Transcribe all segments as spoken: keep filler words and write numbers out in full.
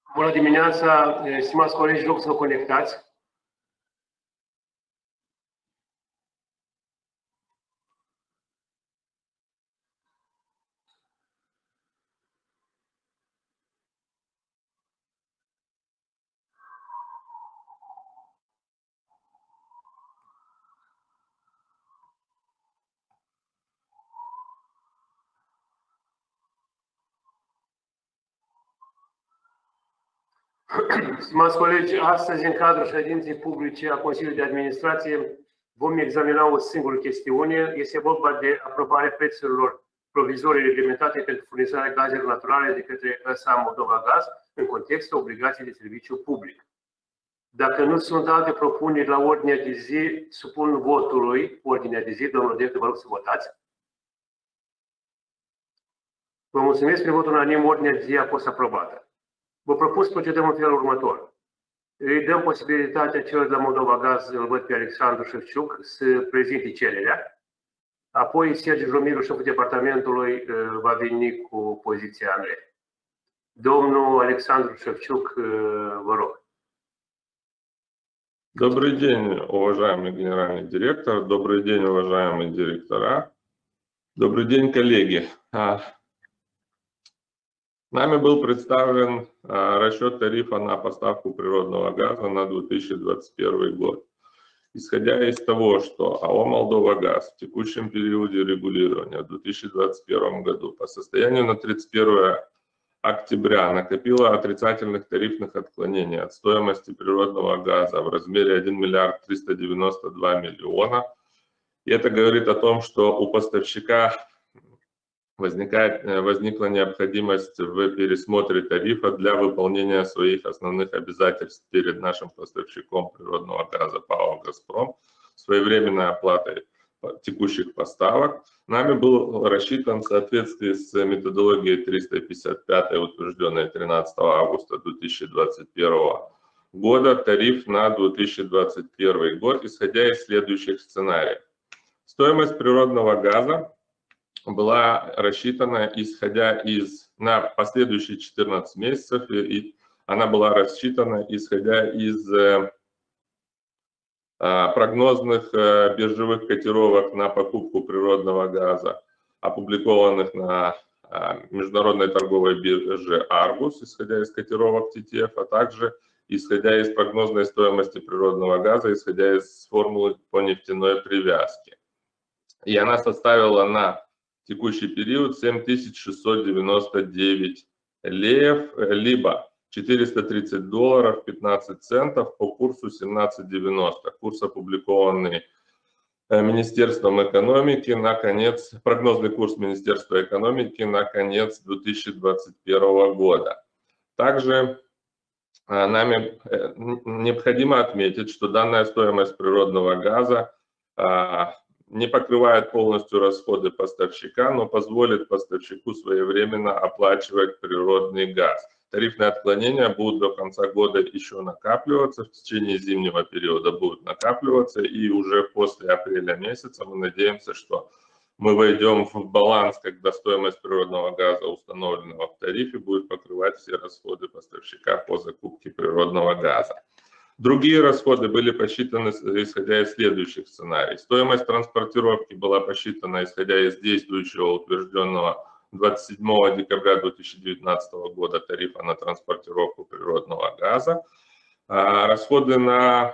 Bună dimineața, stimați colegi, rog să vă conectați. Stimați colegi, astăzi, în cadrul ședinței publice a Consiliului de Administrație, vom examina o singură chestiune. Este vorba de aprobarea prețurilor provizorii reglementate pentru furnizarea gazelor naturale de către E S A Moldova Gaz în contextul obligației de serviciu public. Dacă nu sunt alte propuneri la ordinea de zi, supun votului ordinea de zi. Domnul director, vă rog să votați. Vă mulțumesc, prin votul unanim, ordinea de zi a fost aprobată. Vă propun să procedăm în felul următor. Îi dăm posibilitatea celor de la Moldova Gaz, îl văd pe Alexandru Șefciuc, să prezinte cererea. Apoi Sergiu Jomiru, șeful departamentului, va veni cu poziția în ele. Domnul Alexandru Șefciuc, vă rog. Добрый день, уважаемый генеральный директор. Добрый день, уважаемые директора. Добрый день, коллеги. Нами был представлен расчет тарифа на поставку природного газа на две тысячи двадцать первый год. Исходя из того, что АО «Молдова Газ» в текущем периоде регулирования в две тысячи двадцать первом году по состоянию на тридцать первое октября накопила отрицательных тарифных отклонений от стоимости природного газа в размере один миллиард триста девяносто два миллиона. И это говорит о том, что у поставщика возникает, возникла необходимость в пересмотре тарифа для выполнения своих основных обязательств перед нашим поставщиком природного газа ПАО «Газпром», своевременной оплатой текущих поставок. Нами был рассчитан в соответствии с методологией триста пятьдесят пять, утвержденной тринадцатого августа две тысячи двадцать первого года, тариф на две тысячи двадцать первый год, исходя из следующих сценариев. Стоимость природного газа была рассчитана, исходя из, на последующие четырнадцать месяцев, и она была рассчитана, исходя из прогнозных биржевых котировок на покупку природного газа, опубликованных на международной торговой бирже Argus, исходя из котировок ти ти эф, а также исходя из прогнозной стоимости природного газа, исходя из формулы по нефтяной привязке. И она составила на текущий период семь тысяч шестьсот девяносто девять леев, либо четыреста тридцать долларов пятнадцать центов по курсу семнадцать девяносто. Курс, опубликованный Министерством экономики на конец, прогнозный курс Министерства экономики на конец две тысячи двадцать первого года. Также нами необходимо отметить, что данная стоимость природного газа не покрывает полностью расходы поставщика, но позволит поставщику своевременно оплачивать природный газ. Тарифные отклонения будут до конца года еще накапливаться, в течение зимнего периода будут накапливаться, и уже после апреля месяца мы надеемся, что мы войдем в баланс, когда стоимость природного газа, установленного в тарифе, будет покрывать все расходы поставщика по закупке природного газа. Другие расходы были посчитаны, исходя из следующих сценариев. Стоимость транспортировки была посчитана, исходя из действующего утвержденного двадцать седьмого декабря две тысячи девятнадцатого года тарифа на транспортировку природного газа. Расходы на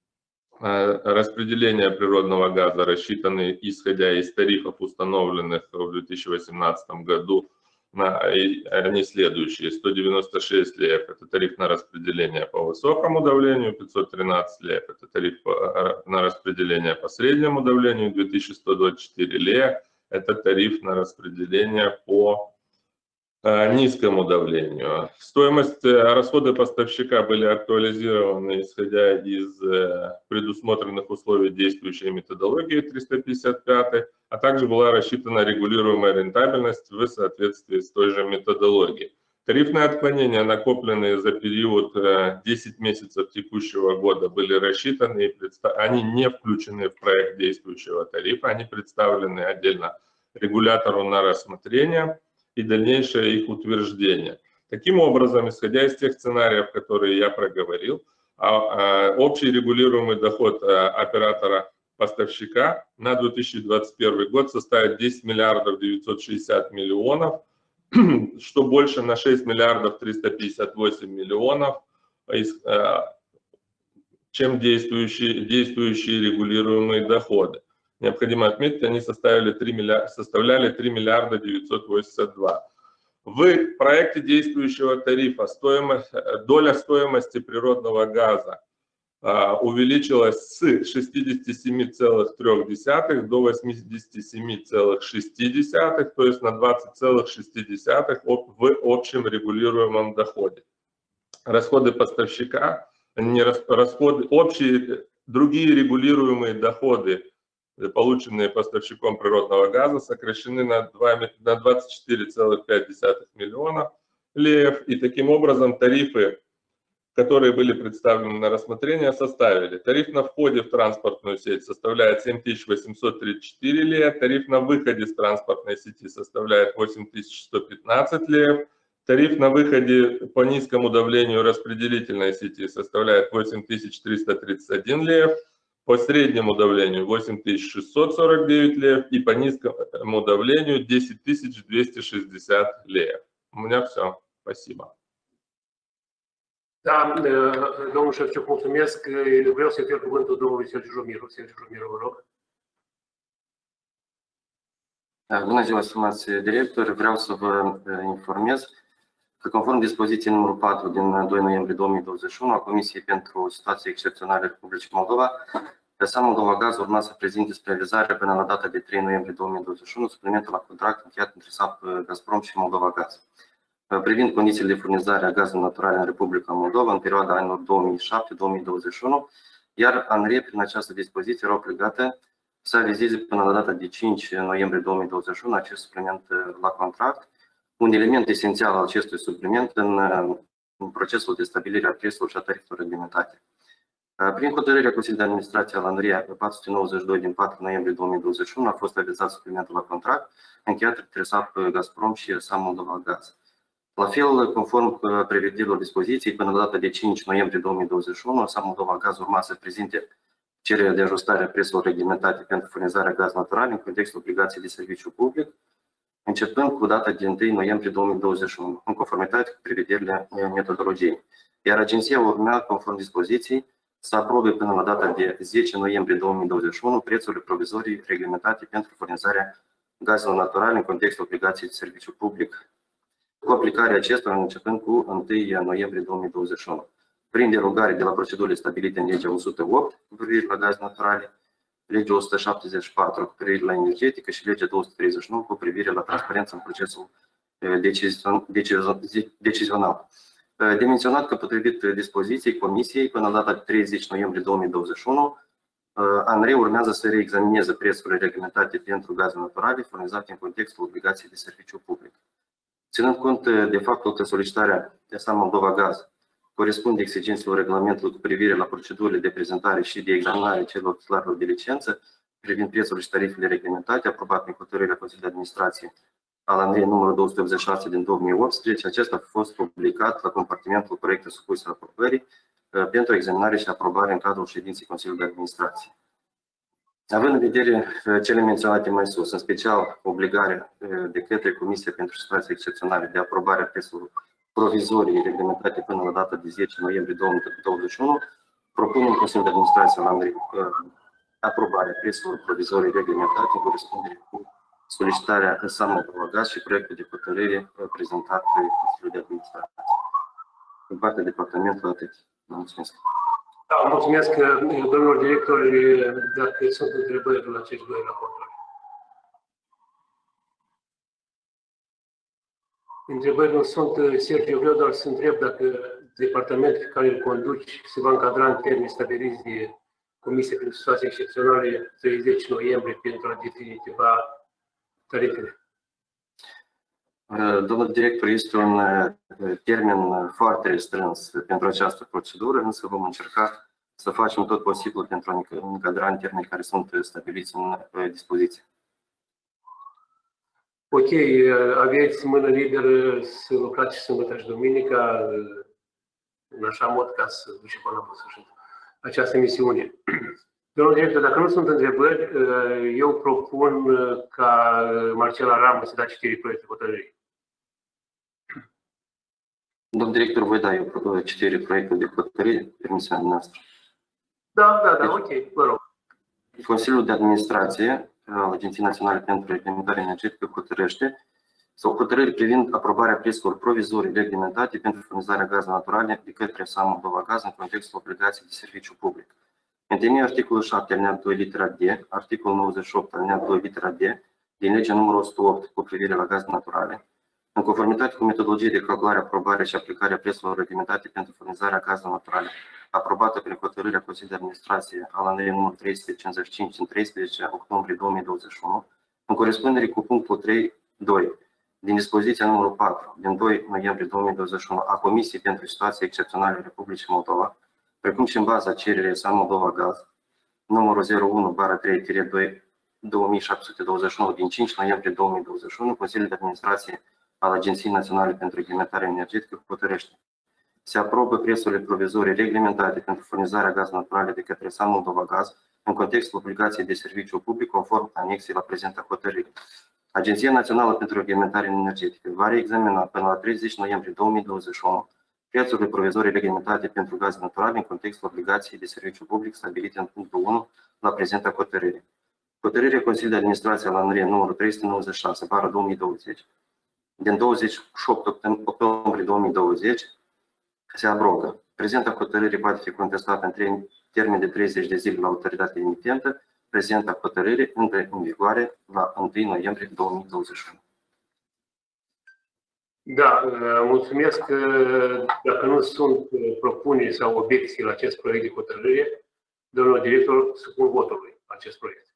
распределение природного газа рассчитаны, исходя из тарифов, установленных в две тысячи восемнадцатом году. Они следующие: сто девяносто шесть леев – это тариф на распределение по высокому давлению, пятьсот тринадцать леев – это тариф на распределение по среднему давлению, две тысячи сто двадцать четыре лея – это тариф на распределение по низкому давлению. Стоимость, расходы поставщика были актуализированы, исходя из предусмотренных условий действующей методологии триста пятьдесят пять, а также была рассчитана регулируемая рентабельность в соответствии с той же методологией. Тарифные отклонения, накопленные за период десять месяцев текущего года, были рассчитаны, и они не включены в проект действующего тарифа, они представлены отдельно регулятору на рассмотрение и дальнейшее их утверждение. Таким образом, исходя из тех сценариев, которые я проговорил, общий регулируемый доход оператора-поставщика на две тысячи двадцать первый год составит десять миллиардов девятьсот шестьдесят миллионов, что больше на шесть миллиардов триста пятьдесят восемь миллионов, чем действующие, действующие регулируемые доходы. Необходимо отметить, они составили три миллиарда, составляли три миллиарда девятьсот восемьдесят два. В проекте действующего тарифа стоимость, доля стоимости природного газа а, увеличилась с шестидесяти семи целых трёх десятых до восьмидесяти семи целых шести десятых, то есть на двадцать целых шесть десятых в общем регулируемом доходе. Расходы поставщика, не расходы, общие другие регулируемые доходы, полученные поставщиком природного газа, сокращены на двадцать четыре целых пять десятых миллиона леев. И таким образом тарифы, которые были представлены на рассмотрение, составили: тариф на входе в транспортную сеть составляет семь тысяч восемьсот тридцать четыре лея, тариф на выходе с транспортной сети составляет восемь тысяч сто пятнадцать леев, тариф на выходе по низкому давлению распределительной сети составляет восемь тысяч триста тридцать один леев, по среднему давлению восемь тысяч шестьсот сорок девять леев и по низкому давлению десять тысяч двести шестьдесят леев. У меня все. Спасибо. Da, domnul Șefciuc, mulțumesc. Vreau să-i ofer cuvântul domnului Sergiu Romiru. Sergiu Romiru, vă rog. Bună ziua, stimați directori. Vreau să vă informez că, conform dispoziției numărul patru din doi noiembrie două mii douăzeci și unu a Comisiei pentru Situații Excepționale Republicii Moldova, PESA Moldova Gaz urma să prezinte spre realizare până la data de trei noiembrie două mii douăzeci și unu suplimentul la contract încheiat între S A P Gazprom și Moldova Gaz, privind condițiile de furnizare a gazului natural în Republica Moldova în perioada anilor două mii șapte două mii douăzeci și unu, iar ANRE, prin această dispoziție, erau obligate să avizeze până la data de cinci noiembrie două mii douăzeci și unu acest supliment la contract, un element esențial al acestui supliment în, în procesul de stabilire a prețurilor și a tarifelor reglementate. Prin hotărârea Consiliului de Administrație al ANRE patru sute nouăzeci și doi din patru noiembrie două mii douăzeci și unu a fost avizat suplimentul la contract încheiat între S A P Gazprom și S A P Moldova Gaz. La fel, conform prevederilor dispoziției, până la data de cinci noiembrie două mii douăzeci și unu, S A P Moldova Gaz urma să prezinte cererea de ajustare a prețurilor reglementate pentru furnizarea gaz natural în contextul obligației de serviciu public, începând cu data de întâi noiembrie două mii douăzeci și unu, în conformitate cu prevederile metodologiei. Iar agenția urmea, conform dispoziției, să aprobe până la data de zece noiembrie două mii douăzeci și unu prețurile provizorii reglementate pentru furnizarea gazelor naturale în contextul obligației de serviciu public, cu aplicarea acestora începând cu întâi noiembrie două mii douăzeci și unu. Prin derogare de la procedurile stabilite în legea o sută opt cu privire la gaze naturale, legea o sută șaptezeci și patru cu privire la energetică și legea două sute treizeci și nouă cu privire la transparență în procesul decizional. De menționat că, potrivit dispoziției Comisiei, până la data de treizeci noiembrie două mii douăzeci și unu, ANRE urmează să reexamineze prețurile reglementate pentru gaze naturale furnizate în contextul obligației de serviciu public. Ținând cont de faptul că solicitarea de S A P Moldova Gaz corespunde exigențelor regulamentului cu privire la procedurile de prezentare și de examinare celor titularilor de licență privind prețurile și tarifele reglementate, aprobat prin hotărârea Consiliului de Administrație al ANRE numărul două sute optzeci și șase din două mii optsprezece, acesta a fost publicat la compartimentul proiectului supus aprobării pentru examinare și aprobare în cadrul ședinței Consiliului de Administrație. Având în vedere cele menționate mai sus, în special obligarea de către Comisia pentru Situații Excepționale de aprobare a prețurilor provizorii reglementate până la data de zece noiembrie două mii douăzeci și unu, propunem Consiliul de Administrație al ANRE aprobarea prețurilor provizorii reglementate în corespundere cu solicitarea S A P Moldova Gaz și proiectul de hotărâre prezentat de Consiliul de Administrație. În partea departamentului atât. Mulțumesc. Da, mulțumesc, domnilor directori, dacă sunt întrebări la acești doi raportori. Întrebări nu sunt. Sergiu, vreau doar să întreb dacă departamentul pe care îl conduci se va încadra în termeni stabiliți de Comisia pentru Situații Excepționale treizeci noiembrie pentru a definitiva tarifele. Domnul director, este un termen foarte restrâns pentru această procedură, însă vom încerca să facem tot posibil pentru a încadra în termeni care sunt stabiliți în dispoziție. Ok, aveți mână liberă să lucrați și sâmbătă și duminica în așa mod ca să ducem până la sfârșit această misiune. Domnul director, dacă nu sunt întrebări, eu propun ca Marcela Ramă să dea citirii proiectului hotărârii. Domnul director, voi da eu citirii proiectului de hotărâre, permisiunea noastră. Da, da, da, ok, vă rog. Consiliul de Administrație al Agenției Naționale pentru Reglementare Energetică hotărăște sau hotărâri privind aprobarea prețurilor provizorii reglementate pentru furnizarea gazului natural de către S A Moldova Gaz în contextul obligației de serviciu public. În temeiul articolul șapte, alineat doi, litera D, articolul nouăzeci și opt, alineat doi, litera D, din legea numărul o sută opt cu privire la gaze naturale, în conformitate cu metodologie de calculare, aprobare și aplicare a prețurilor reglementate pentru furnizarea gazelor naturale, aprobată prin hotărârea Consiliului de Administrație al A N R numărul trei sute cincizeci și cinci din treisprezece octombrie două mii douăzeci și unu, în corespundere cu punctul trei punct doi din dispoziția numărul patru din doi noiembrie două mii douăzeci și unu a Comisiei pentru Situații Excepționale Republicii Moldova, precum și în baza cererii S A Moldova Gaz, numărul zero unu bară trei doi două mii șapte sute douăzeci și unu din cinci noiembrie două mii douăzeci și unu, Consiliul de Administrație al Agenției Naționale pentru Reglementare Energetică hotărăște: se aprobă prețurile provizorii reglementate pentru furnizarea gazelor naturale de către S A Moldova Gaz în contextul obligației de serviciu public conform anexei la prezenta hotărâre. Agenția Națională pentru Reglementare Energetică va reexamina până la treizeci noiembrie două mii douăzeci și unu prețurile provizorii reglementate pentru gaze naturale în contextul obligației de serviciu public stabilite în punctul unu la prezenta hotărâre. Hotărârea Consiliului de Administrație al A N R numărul trei sute nouăzeci și șase bară două mii douăzeci din douăzeci și opt octombrie două mii douăzeci se abrogă. Prezenta hotărâre poate fi contestată în termen de treizeci de zile la autoritatea emitentă. Prezenta hotărâre intră în vigoare la întâi noiembrie două mii douăzeci și unu. Da, mulțumesc. Dacă nu sunt propuneri sau obiecții la acest proiect de hotărâre, domnul director, supun votului acest proiect.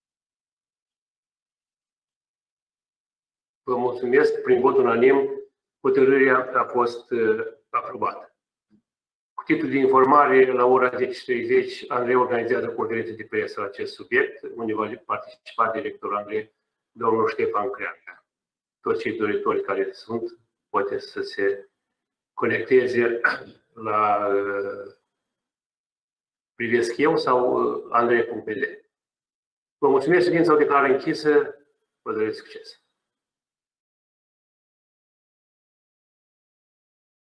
Vă mulțumesc. Prin vot unanim, hotărârea a fost aprobată. Cu titlul de informare, la ora zece și treizeci, A N R organizează o conferință de presă la acest subiect, unde va participa directorul A N R, domnul Ștefan Creangă. Toți cei doritori care sunt, poate să se conecteze la privesc eu sau A N R punct P D. Vă mulțumesc, ședința o declară închisă, vă doresc succes.